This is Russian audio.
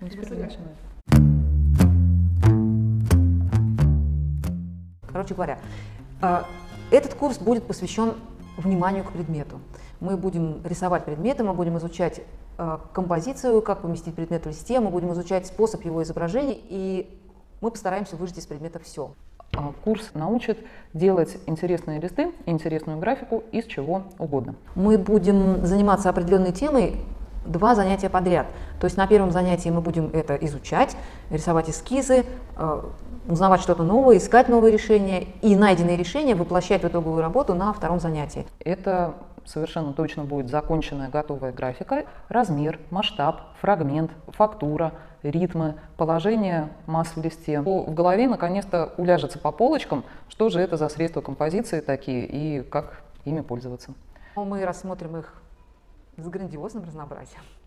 Ну, теперь начинаем. Короче говоря, этот курс будет посвящен вниманию к предмету. Мы будем рисовать предметы, мы будем изучать композицию, как поместить предмет в листе, мы будем изучать способ его изображения, и мы постараемся выжать из предмета все. Курс научит делать интересные листы, интересную графику из чего угодно. Мы будем заниматься определенной темой 2 занятия подряд. То есть на первом занятии мы будем это изучать, рисовать эскизы, узнавать что-то новое, искать новые решения и найденные решения воплощать в итоговую работу на втором занятии. Это совершенно точно будет законченная готовая графика. Размер, масштаб, фрагмент, фактура, ритмы, положение масс в листе. В голове наконец-то уляжется по полочкам, что же это за средства композиции такие и как ими пользоваться. Мы рассмотрим их с грандиозным разнообразием.